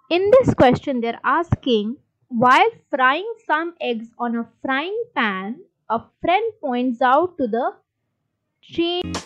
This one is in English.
In this question, they're asking, while frying some eggs on a frying pan, a friend points out to the change